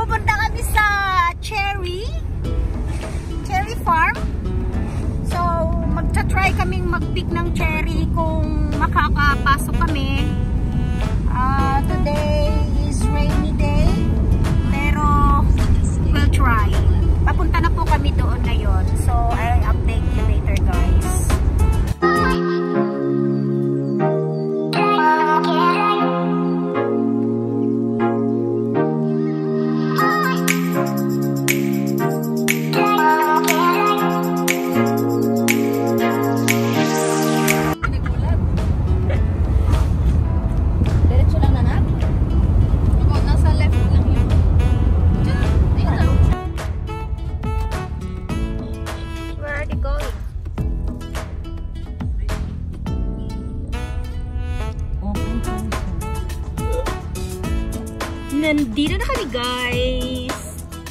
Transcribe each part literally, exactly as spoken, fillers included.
pupunta kami sa cherry cherry farm. So magta-try kaming mag-pick ng cherry kung makakapasok kami. Uh, today is rainy day, pero we'll try. Papunta na po kami doon ngayon. So I'll update you later, guys. Nandito na kami, guys.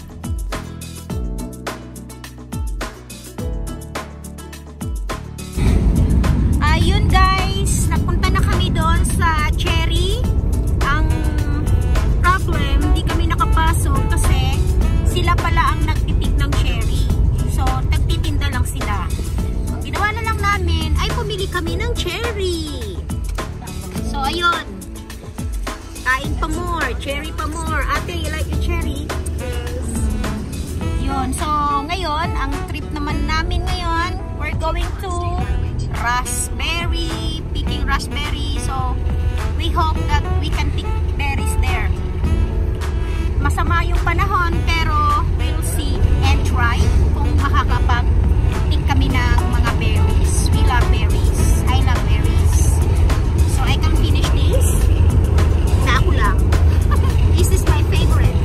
Ayun, guys, napunta na kami doon sa cherry. Ang problem, hindi kami nakapasok kasi sila pala ang nagtitik ng cherry. So nagtitinda lang sila. Ang ginawa na lang namin ay pumili kami ng cherry. So ayun, kain pa more, cherry pa more. Ate, you like your cherry? Yes. Yun. So, ngayon, ang trip naman namin ngayon, we're going to raspberry, picking raspberry. So, we hope that we can pick berries there. Masama yung panahon, pero we'll see and try kung makakapag-pick kami ng mga berries. We love berries. I love berries. So, I can finish this. Na ako lang. This is my favorite.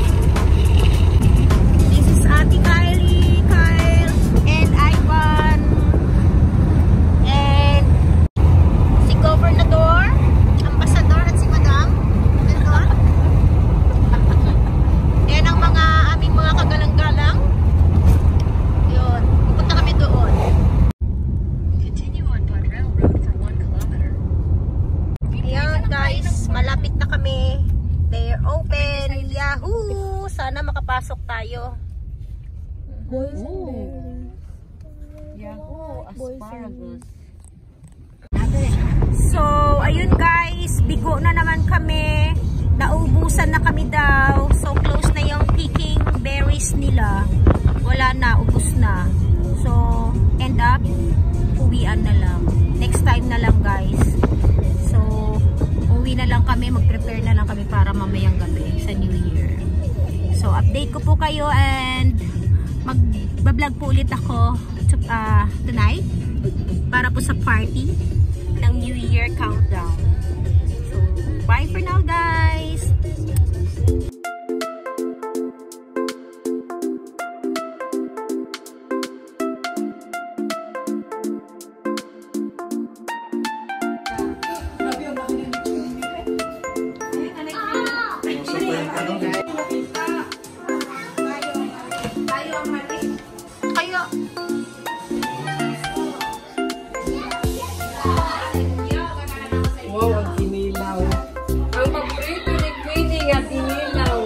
This is Ate Kylie, Kyle, and Ivan, and si Gobernador, Ambassador, at si Madam. Gano'n? Yan ang mga aming mga kagalang-galang. Yun. Pupunta kami doon. Continue on Padrel Road for one kilometer. Ayan, guys. Malapit na kami. They're open. Yahoo! Sana makapasok tayo. Yahoo! Asparagus. So, ayun, guys. Bigo na naman kami. Naubusan na kami daw. So, close na yung picking berries nila. Wala na. Ubus na. So, end up, uwian na lang. Next time na lang, guys. So, uwi na lang kami, mag-prepare na lang kami para mamayang gabi sa New Year. So, update ko po kayo and mag-vlog po ulit ako to, uh, tonight para po sa party ng New Year countdown. So, bye for now, guys! Wow, ang kinilaw. Ang paborito ni Queenie nga kinilaw.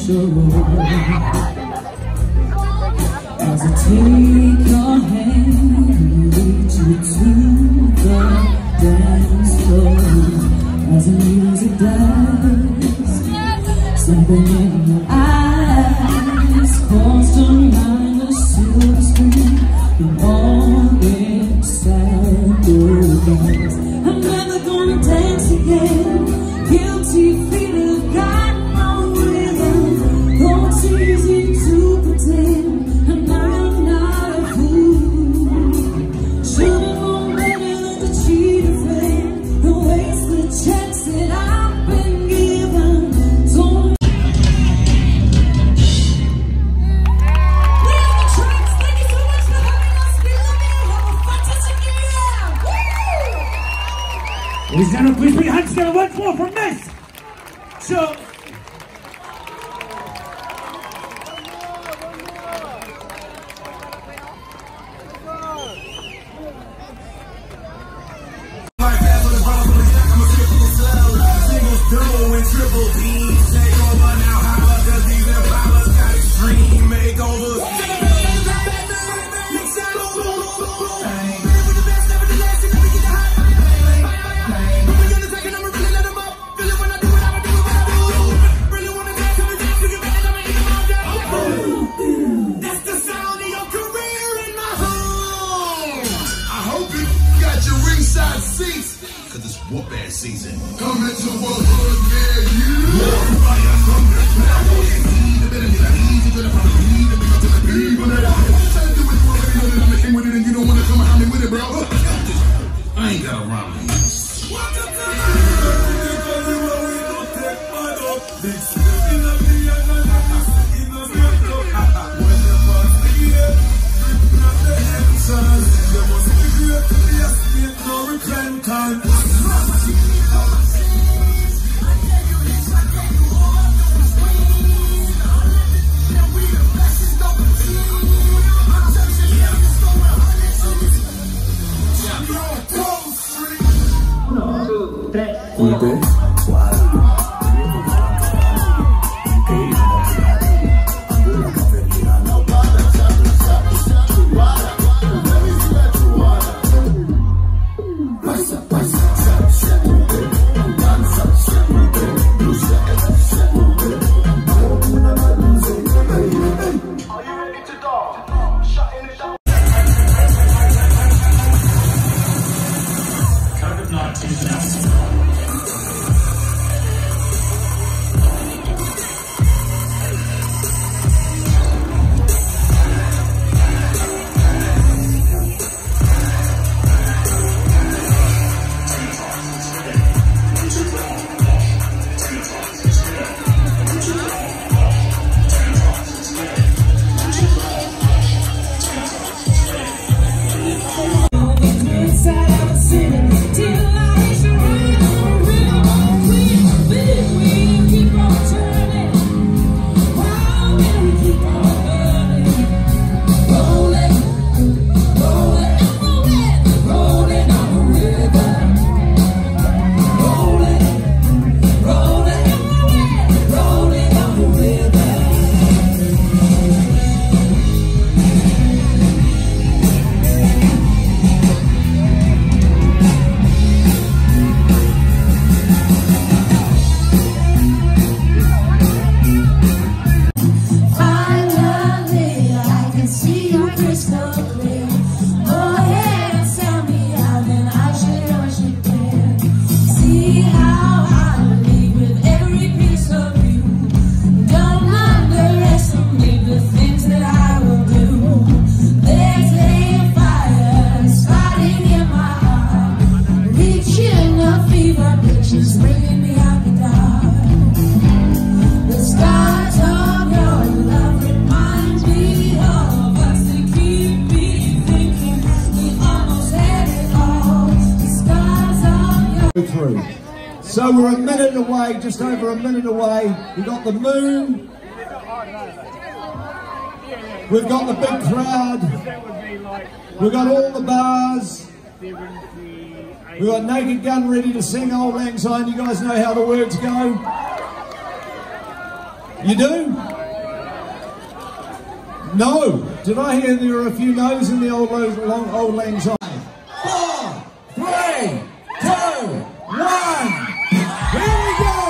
As I take your hand and lead you to the dance floor, as the music dies, something in your eyes calls to mind a silver screen and all inside goodbyes. I'm never gonna dance again, guilty feet have got no rhythm, though it's easy to pretend and I'm not a fool. Should've known better than to cheat a friend and waste the chance that I've been given. Don't we have the tracks. Thank you so much for having us. We love you. Have a fantastic new year. Woo! Ladies and gentlemen, please put your hands together once more for Miss So cause it's whoop ass season. Come into a hood near you. Fire from the cloud. Easy to the front, easy to the people that I tell you it's what I'm making with it, and you don't wanna come around me with it, bro. I ain't got around me. Through. So we're a minute away, just over a minute away. We've got the moon. We've got the big crowd. We've got all the bars. We've got Naked Gun ready to sing Auld Lang Syne. You guys know how the words go. You do? No. Did I hear there were a few no's in the old, long, old lang syne? Four, three, two, one. Here we go.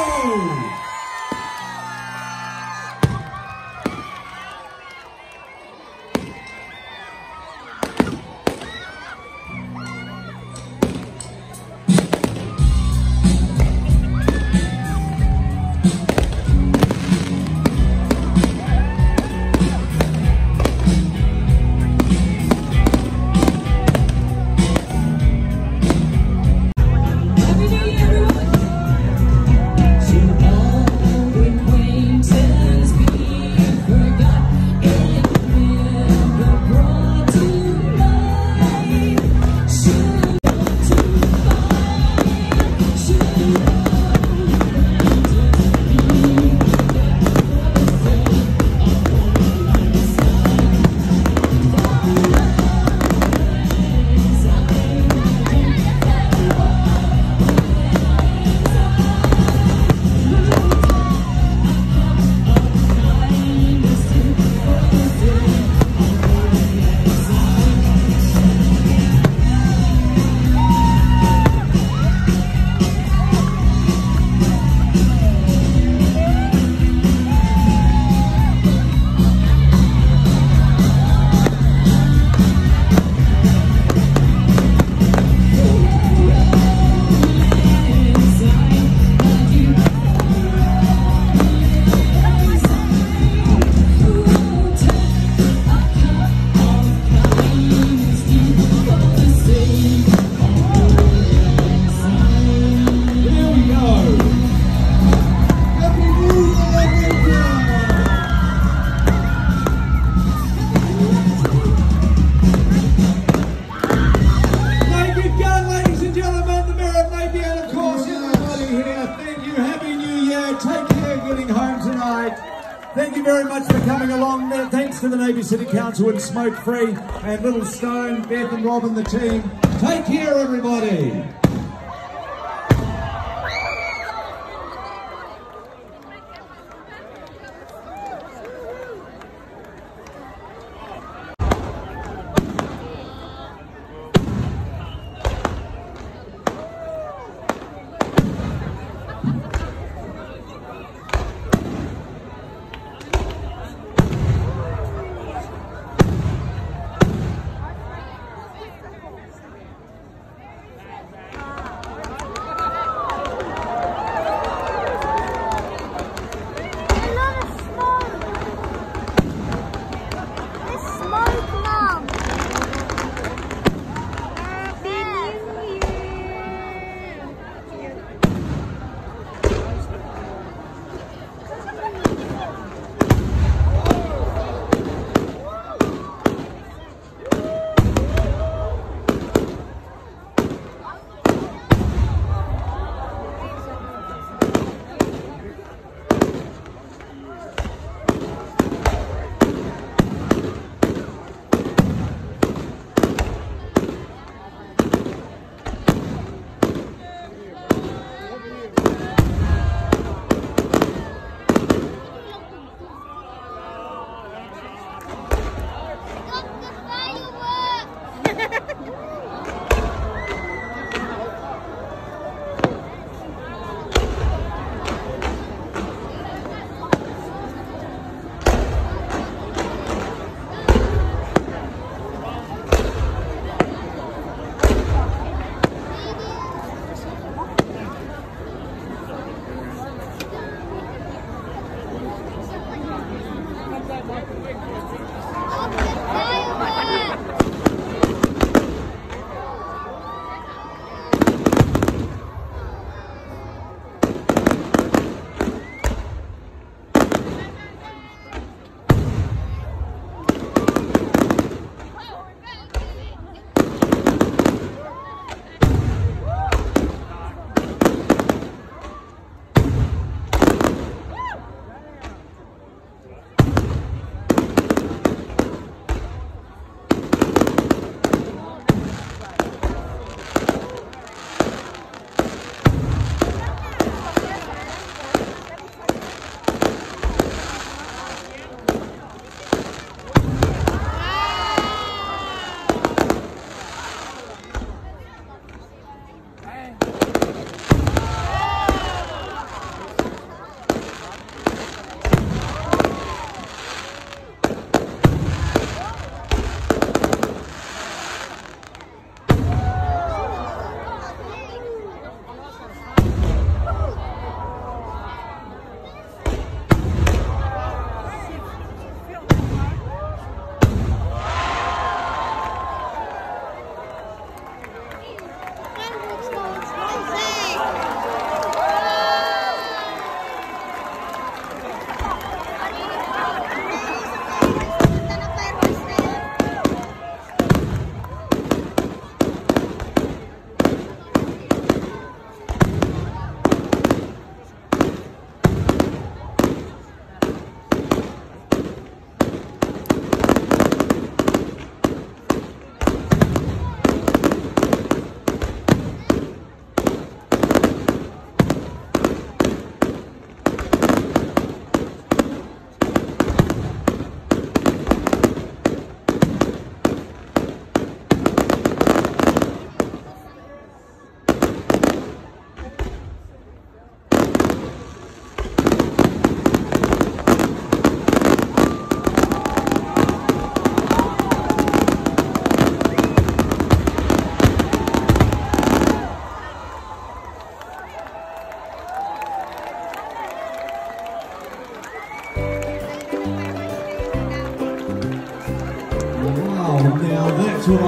Thank you very much for coming along. Thanks to the Navy City Council and Smoke Free and Little Stone, Beth and Rob and the team. Take care, everybody.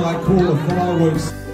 what I call the fireworks.